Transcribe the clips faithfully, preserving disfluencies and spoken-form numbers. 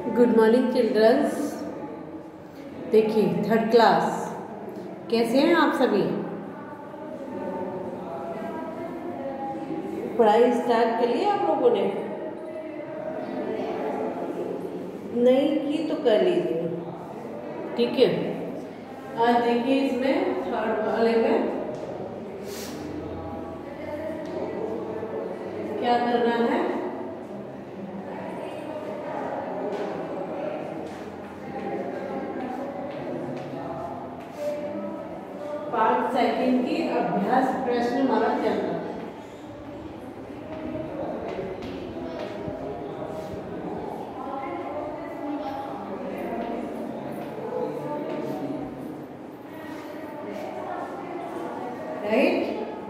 Good morning childrens. देखिए third class, कैसे हैं आप सभी? पढ़ाई स्टार्ट कर लिया आप लोगों ने? नहीं की तो कर लीजिए, ठीक है। आज देखिए इसमें थर्ड वाले में क्या करना है। पाँच सेकंड की अभ्यास प्रश्न हमारा चल रहा है। राइट,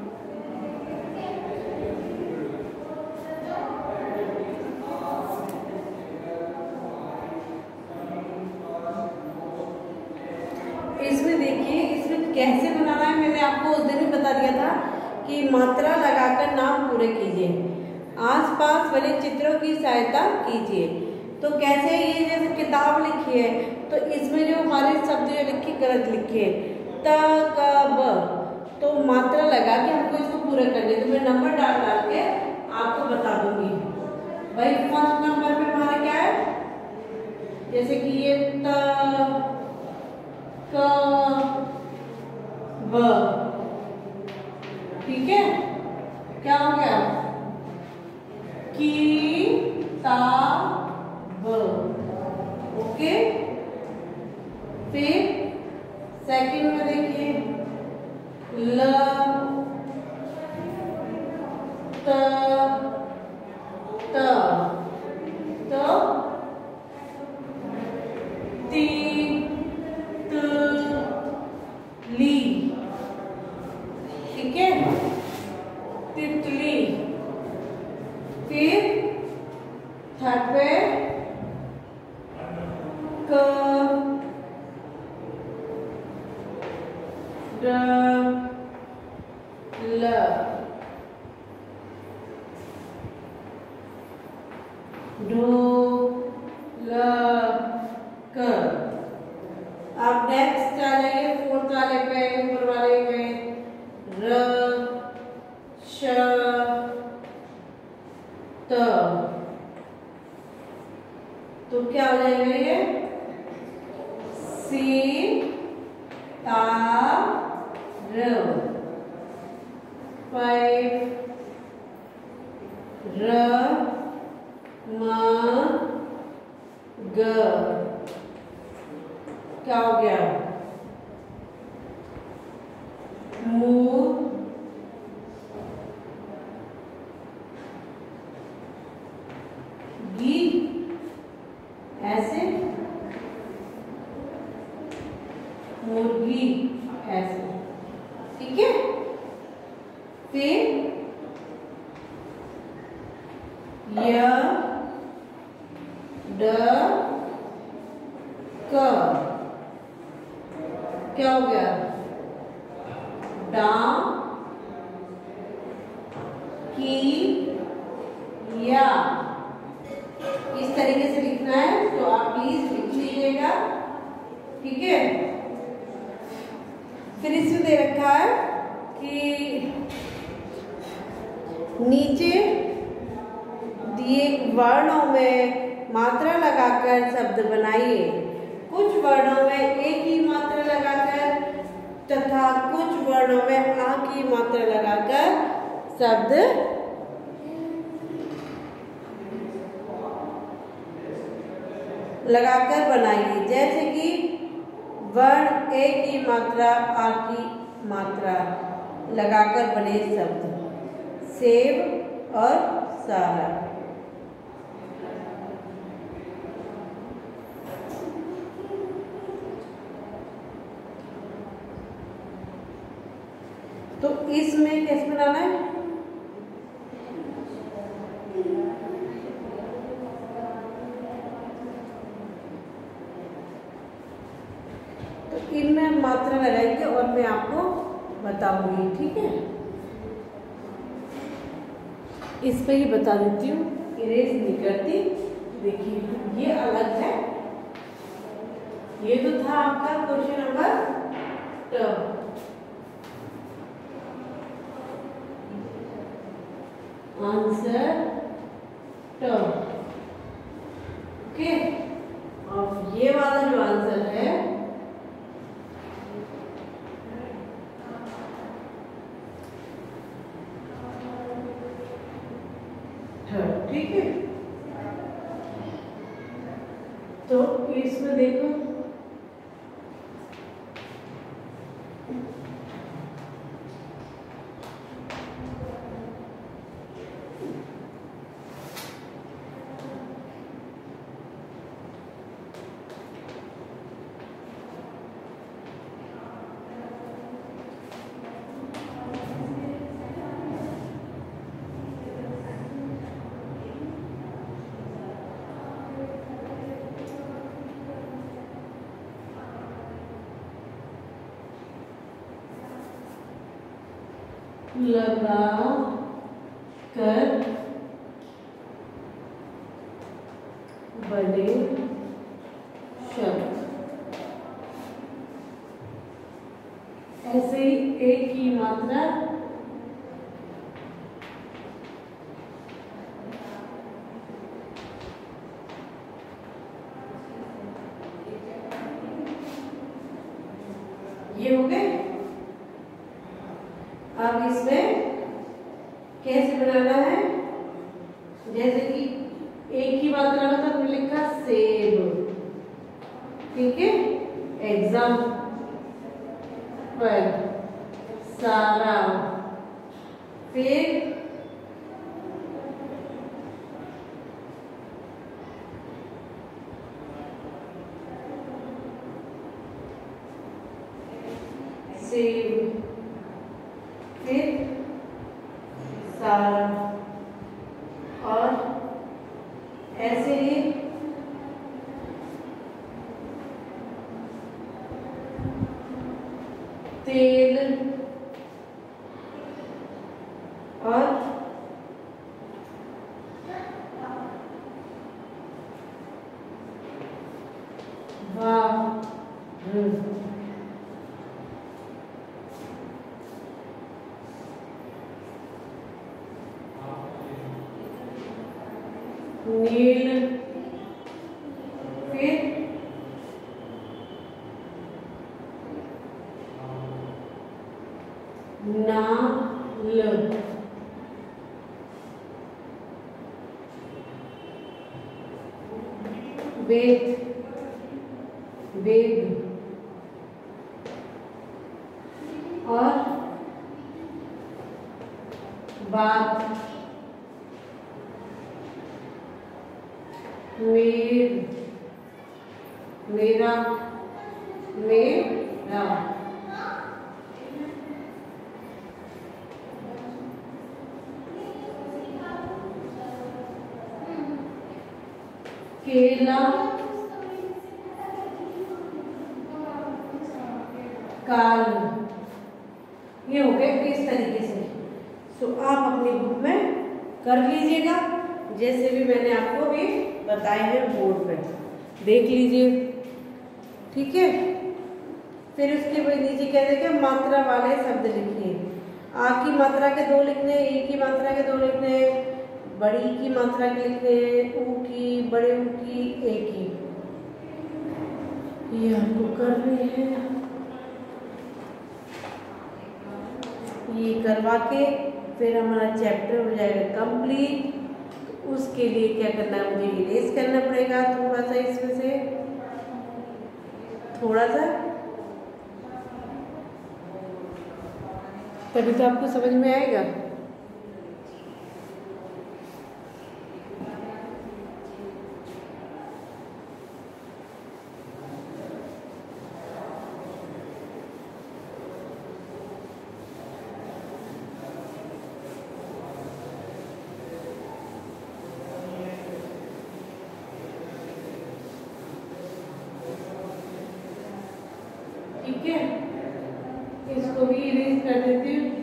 इसमें देखिए इसमें कैसे बनाना है। मैंने आपको उस दिन भी बता दिया था कि मात्रा लगाकर नाम पूरे कीजिए, आसपास बने चित्रों की सहायता कीजिए। तो कैसे, ये जैसे किताब लिखी है तो इसमें जो हमारे शब्द जो लिखे गलत लिखे त क ब, तो मात्रा लगा के हमको इसको पूरा करने। तो मैं नंबर डाल डाल के आपको बता दूंगी। भाई फर्स्ट नंबर पे हमारा क्या है, जैसे कि ये त क ब, ठीक है। क्या हो गया? की ता ब, ओके। फिर सेकंड में देखिए ल त त तो ती त ली, ठीक है, तितली। फिर थर्ड पे क ड ल, ढो ल क। अब नेक्स्ट आ जाइए फोर्थ वाले पे, ऊपर वाले पे र श त, तो क्या हो जाएगा ये? सी ता र। फाइव र म ग, क्या हो गया? मु गी, ऐसे मुर्गी, ऐसे, ठीक है। फिर य ड क, क्या हो गया? डा की या। इस तरीके से लिखना है, तो आप प्लीज लिख लीजिएगा, ठीक है। फिर इसमें दे रखा है कि नीचे दिए वर्णों में मात्रा लगाकर शब्द बनाइए। कुछ वर्णों में एक ही मात्रा लगाकर तथा कुछ वर्णों में आ की मात्रा लगाकर शब्द लगाकर बनाइए। जैसे कि वर्ण ए की मात्रा आ की मात्रा लगाकर बने शब्द सेब और सारा। तो इसमें कैसे बनाना है? तो इनमें मात्रा लगाएंगे और मैं आपको बताऊंगी, ठीक है। इस पे ही बता देती हूँ, इरेज नहीं करती। देखिए ये अलग है ये तो था आपका question number two. Answer two. Okay, अब ये वाला जो आंसर है थर्ड, ठीक है। तो इसमें देखो लगा कर बड़े शब्द, ऐसे ही एक की मात्रा ये हो गए। अब इसमें कैसे बनाना है, जैसे कि एक ही मात्रा में तो हमने लिखा सेब, ठीक है। एग्जाम्पल सारा, फिर सेब, फिर सारा, और ऐसे ही तेल और वाह, नील, फिर नाल, वेद, वेद और बात, मेर, मेरा, मेरा, केला, काल, ये हो गए इस तरीके से। तो आप अपनी बुक में कर लीजिएगा, जैसे भी मैंने आपको भी बताए हैं बोर्ड पे देख लीजिए, ठीक है। फिर उसके बाद नीचे कहते हैं कि मात्रा वाले शब्द लिखिए। आ की मात्रा के दो लिखने, ए की मात्रा के दो लिखने, बड़ी की मात्रा के लिखने, ऊ की, बड़े ऊ की, ए की, ये हमको करनी है। ये करवा के फिर हमारा चैप्टर हो जाएगा कंप्लीट। उसके लिए क्या करना है, मुझे इरेज करना पड़ेगा थोड़ा सा, इसमें से थोड़ा सा, तभी तो आपको समझ में आएगा। ठीक है, इसको भी इरेज कर देती हूँ।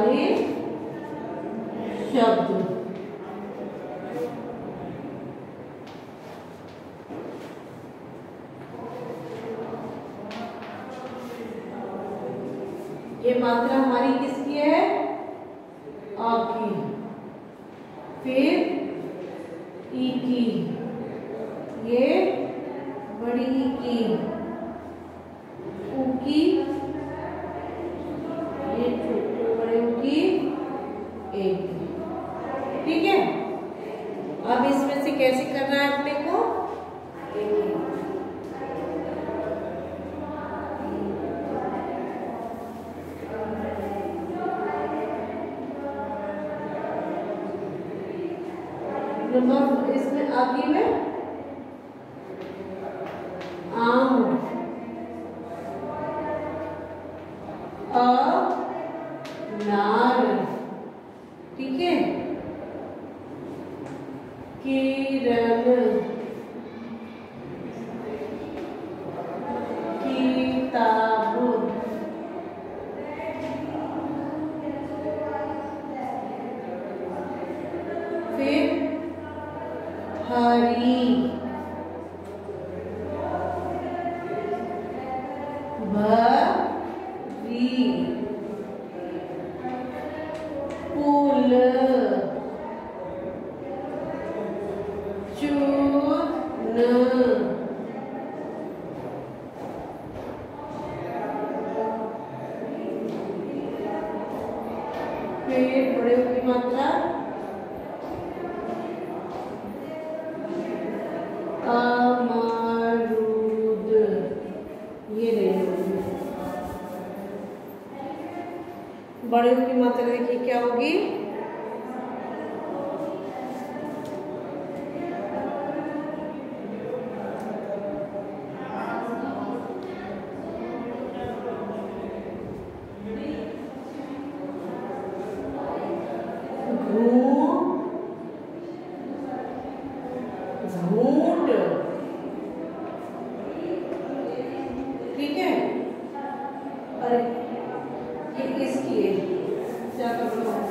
सारे शब्द। ये मात्रा हमारी किसकी है? अ की। फिर ई की, ये बड़ी ई की, ऊ की, ये छोटे बड़े ऊ की, ए की। ठीक है, अब इसमें से कैसे करना है अपने को? नंबर इसमें आगे में आम, अनार, ठीक है, किरण, किताब, फिर हरी, भरी, फूल, चून, फिर बड़े की मात्रा अमरूद, ये नहीं। बड़े की मात्रा देखिए क्या होगी? झूठ, ठीक है। अरे ये इसकी है, क्या करना है?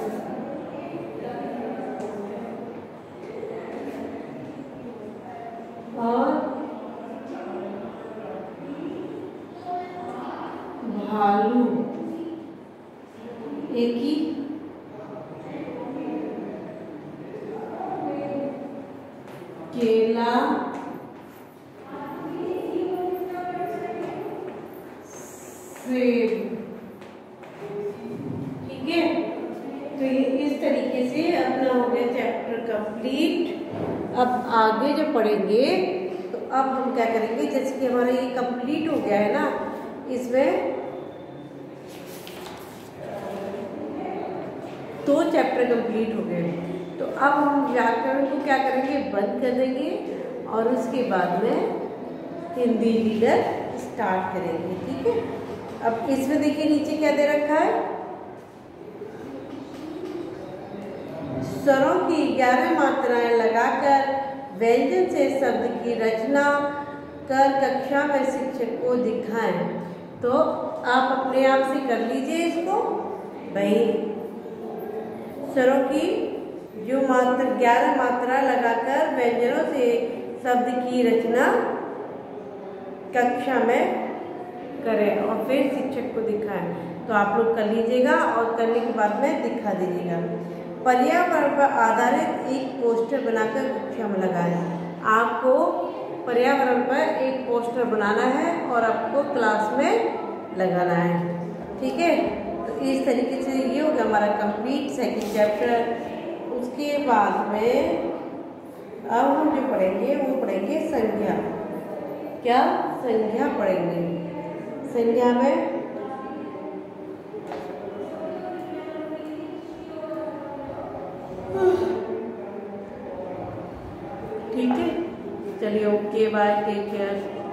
और भालू, एक ही, केला, सेब, ठीक है। तो ये इस तरीके से अपना हो गया चैप्टर कंप्लीट। अब आगे जो पढ़ेंगे तो अब हम क्या करेंगे, जैसे कि हमारा ये कंप्लीट हो गया है ना, इसमें दो चैप्टर कंप्लीट हो गए। तो अब हम व्याकरण को क्या करेंगे, बंद कर देंगे और उसके बाद में हिंदी रीडर स्टार्ट करेंगे, ठीक है। अब इसमें देखिए नीचे क्या दे रखा है, स्वरों की ग्यारह मात्राएं लगाकर व्यंजन से शब्द की रचना कर कक्षा में शिक्षक को दिखाएं। तो आप अपने आप से कर लीजिए इसको भाई। स्वरों की जो मात्रा ग्यारह मात्रा लगाकर व्यंजनों से शब्द की रचना कक्षा में करें और फिर शिक्षक को दिखाएं। तो आप लोग कर लीजिएगा और करने के बाद में दिखा दीजिएगा। पर्यावरण पर आधारित एक पोस्टर बनाकर कक्षा में लगाएं। आपको पर्यावरण पर एक पोस्टर बनाना है और आपको क्लास में लगाना है, ठीक है। तो इस तरीके से ये हो गया हमारा कंप्लीट सेकंड चैप्टर। उसके बाद में अब हम जो पढ़ेंगे वो पढ़ेंगे संज्ञा। क्या संज्ञा पढ़ेंगे? संज्ञा में ठीक है, चलिए ओके बाय, टेक केयर।